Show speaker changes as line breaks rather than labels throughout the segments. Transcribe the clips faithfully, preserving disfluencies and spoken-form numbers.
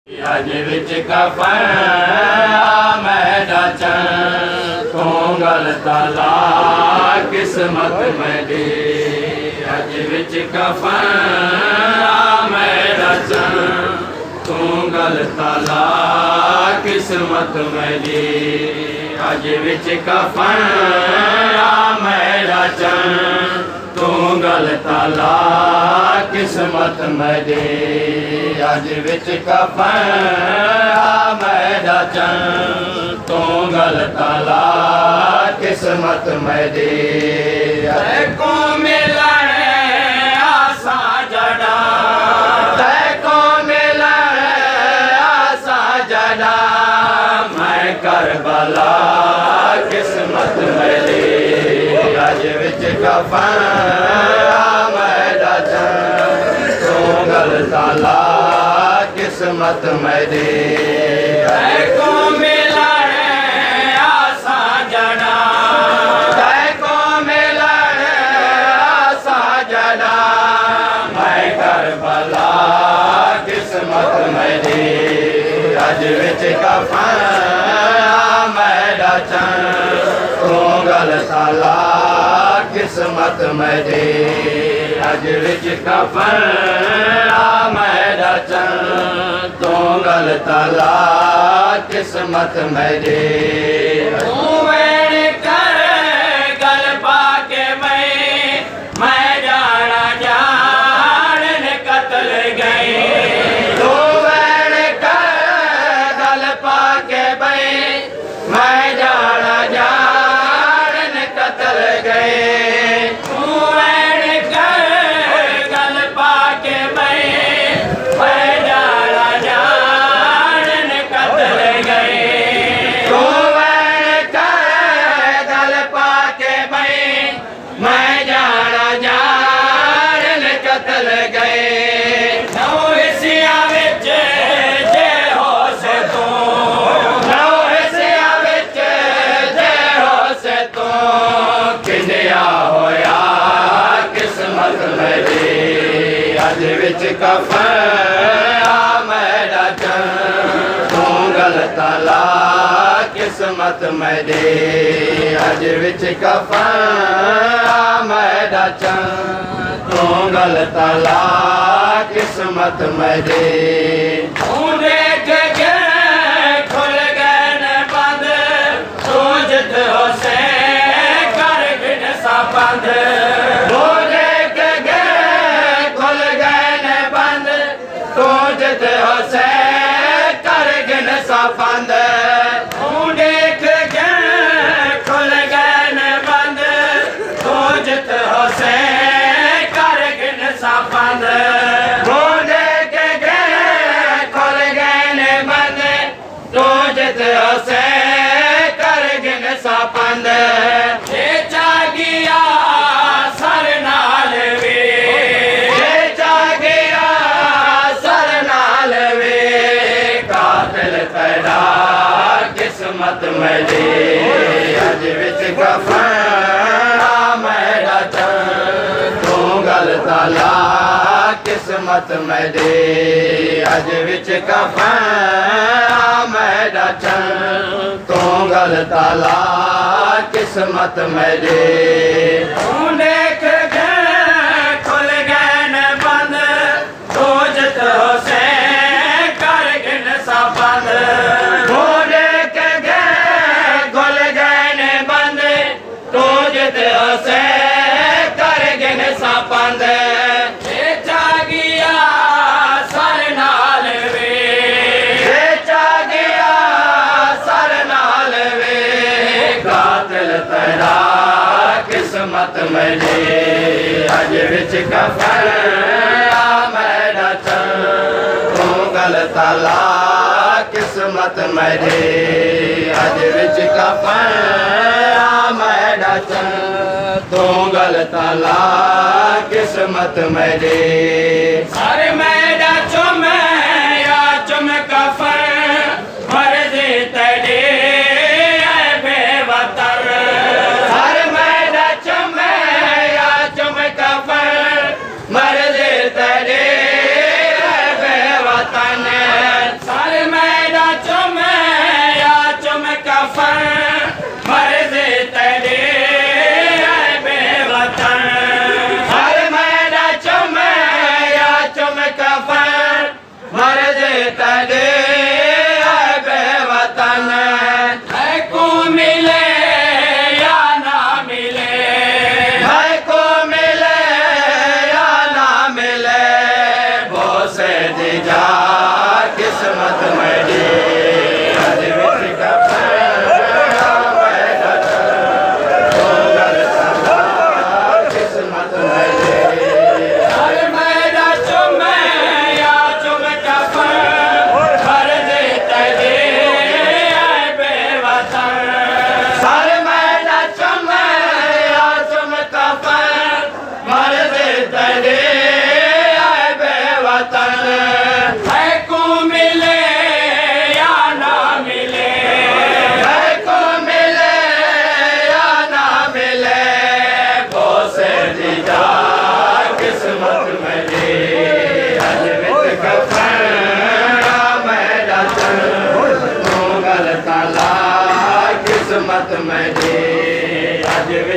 अज विच कफन मैडा चन तू गल ताला किस्मत मेरी। अज विच कफन मैडा चन तू गल ताला किस्मत मेरी। अज विच कफन मैडा चन तू गल ताला किस्मत मेरी। अज विच कफन मैडा चन तू गल ताला किस्मत मेरी। को मिलन आसा जड़ा को मिलन आसा जड़ा मैं करबला किस्मत मेरी। अज विच कफन मैडा चन तू गल ताला किस्मत मेरी। को मिलन आसा जड़ा को मिलन आसा जड़ा मैं करबला किस्मत मेरी। अज विच कफन मैडा चन तू गल ताला किस्मत मेरी। अज विच कफन मैडा चन तू गल ताला किस्मत मेरी। तू वैण कर गल पाके मैं मैं जाना जान कतल गई। तू वैण कर गल पाके मैं मैं जाना जान कतल गए। अज विच कफन मैडा चन तू गल ताला किस्मत मेरी। अज विच कफन मैडा चन तू गल ताला किस्मत मेरी। तू देख के खुल गए न बंद तू जिद होसे कर बिन सा बंद। होसे कर गिन सा बंद तू देख गए खुल गए न बंद तू जित होसे कर गिन सा बंद। तू देख गए खुल गए न बंद तू जित होसे कर गिन सा बंद। गया सर नाल वे किस्मत मेरी। अज विच कफन मैडा चन तू गल ताला किस्मत मेरी। अज विच कफन मैडा चन तू गल ताला किस्मत मेरी। तू देख गए खुल गए न बंद तू जित होसे कर गिन सा बंद। से कर गिन सा बंद गया सर नाल वे गया सर नाल वे कातिल तेरा किस्मत मेरी। अज विच कफन मैडा चन तू गल ताला किस्मत मेरी। अज विच कफन मैडा चन तू गल ताला किस्मत मेरी। सारे मैडा चुम या चुम कफन मर्जी तेरी बेवतर। सारे मैडा चुम या चुम कफन मर्जी तेरी बेवतन।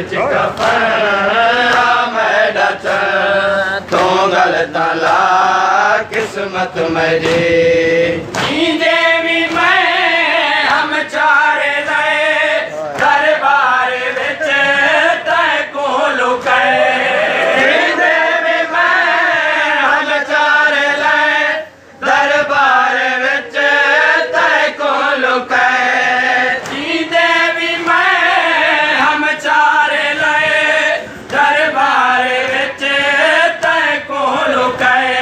विच कफन मेरा चन तू गलत ला किस्मत मेरी जींदे भी मैं हम चारे लए दरबार विच तै को लुकाए जींदे भी मैं हम चारे लए दरबार विच तै को लुकाए जींदे भी मैं हम चारे लए दरबार विच तै को लुकाए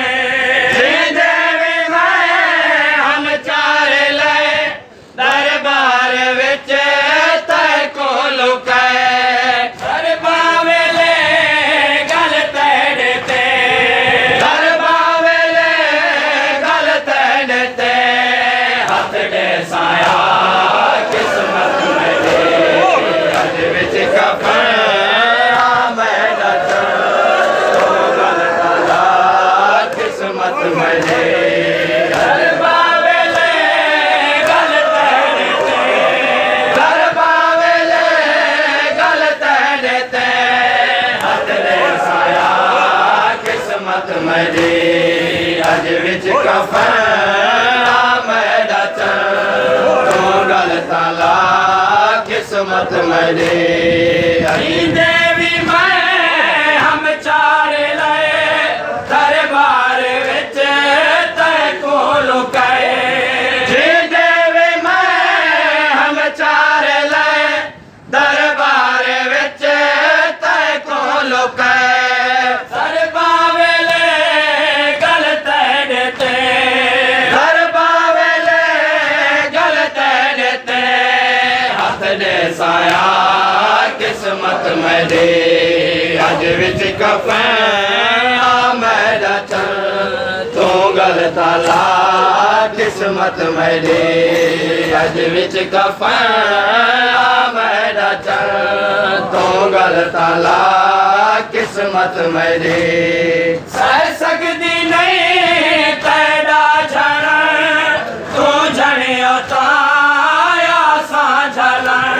अज विच कफन मेरा चन तू गलत ला किस्मत मेरी जींदे भी मैं हम चारे लए दरबार विच तै को लुकाए जींदे भी मैं हम चारे लए दरबार विच तै को लुकाए साया किस्मत मेरी अज विच कफन मेरा चन तू गलत ला किस्मत मेरी अज विच कफन मेरा चन तू गलत ला किस्मत मेरी सह सकदी नहीं तेरा झड़ तू झड़ियो ताया सा झलन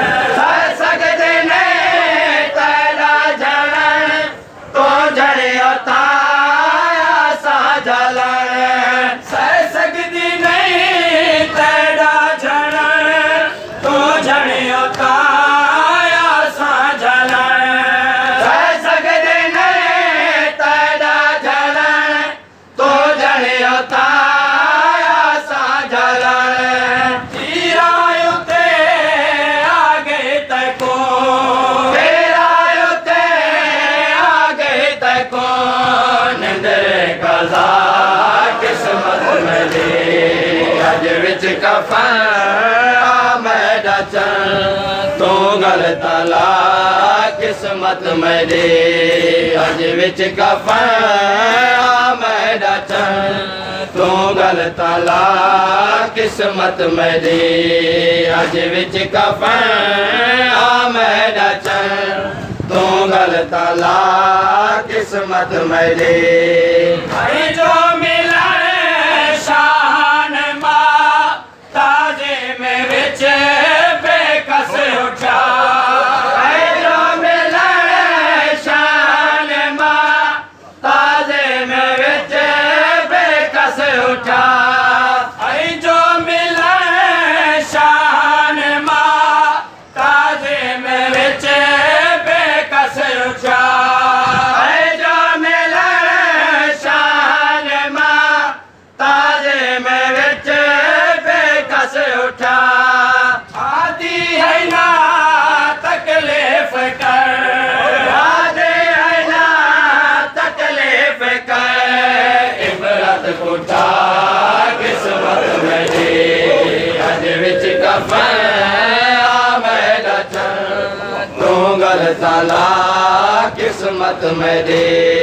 कफन मेरा चन तू गलत ला किस्मत मेरी अज विच कफन मेरा चन तू गलत ला किस्मत मेरी अज विच कफन मेरा चन तू गलत ला किस्मत मेरी जो मिला शान ताजे में विच बेकस उठा जो मिला शान मां ताजे में विच बेकस उठा जो मिला शान मां ताजे में विच बेकस उठा जो मिला शान मां ताजे में विच उठा आदि है ना तकलीफ कर आदि है ना तकलीफ कर इबरत उठा किस्मत मेरी अज विच कफन मेरा चन तू गलत ला किस्मत मेरी